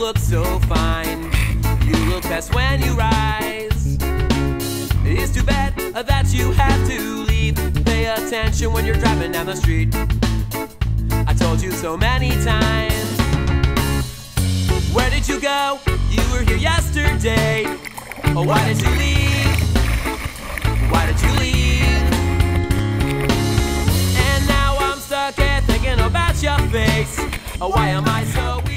look so fine. You look best when you rise. It's too bad that you have to leave. Pay attention when you're driving down the street. I told you so many times. Where did you go? You were here yesterday. Oh, why did you leave? Why did you leave? And now I'm stuck here thinking about your face. Oh, why am I so